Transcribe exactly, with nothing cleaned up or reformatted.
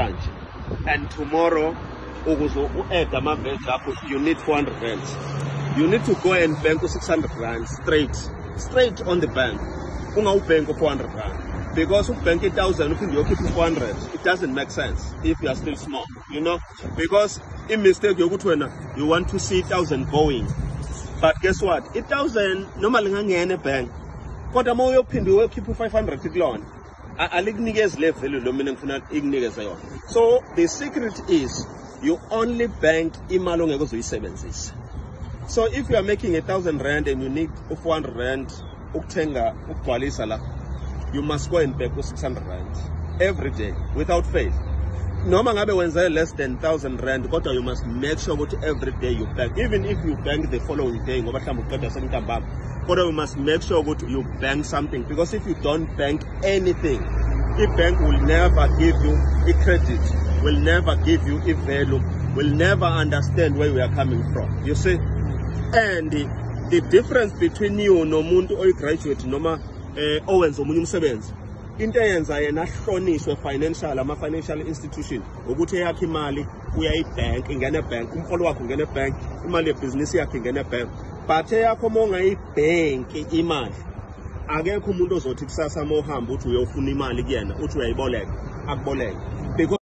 namhlanje, and tomorrow ukuze u-add ama-veg akho you need four hundred rand. You need to go and bank six hundred rand straight straight on the bank. Ungawubank four hundred rand, because if bank one thousand uphinde uyokhipha four hundred, it doesn't make sense if you are still small, you know, because in mistake yokuthi wena you want to see one thousand going, but guess what, one thousand normally ngangena ebank kodwa uma uyophinde uyokhipha five hundred kulona alikunikeza le value lo mina ngifuna ikunikeze yona. So the secret is you only bank imali ongeke uzoyisebenzisa. So if you are making a thousand rand and you need four hundred rand ukuthenga ukugcwalisa la, you must go and bank six hundred rand every day without fail. Noma ngabe wenza less than one thousand rand kodwa you must make sure that every day you bank, even if you bank the following day ngoba mhlawumbe uqeda sentambama, kodwa you must make sure that you bank something, because if you don't bank anything, the bank will never give you a credit, will never give you a value, will never understand where we are coming from, you see. And the, the difference between you nomuntu oyigraduate noma eh owenza omunye umsebenzi, into eyenza yena ahlonishwe financial ama financial institution ukuthi eyakhe imali uyayibank, ingene ebank, umholo wakho ungene ebank, imali yebusiness yakhe ingene ebank. But eyakho mongayibank imali, akekho umuntu ozothi kusasa mohamba uthi uyofuna imali kuyena uthi uyayiboleka akuboleke.